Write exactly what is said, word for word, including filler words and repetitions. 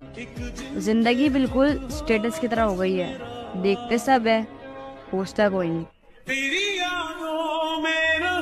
जिंदगी बिल्कुल स्टेटस की तरह हो गई है, देखते सब है, पूछता कोई नहीं।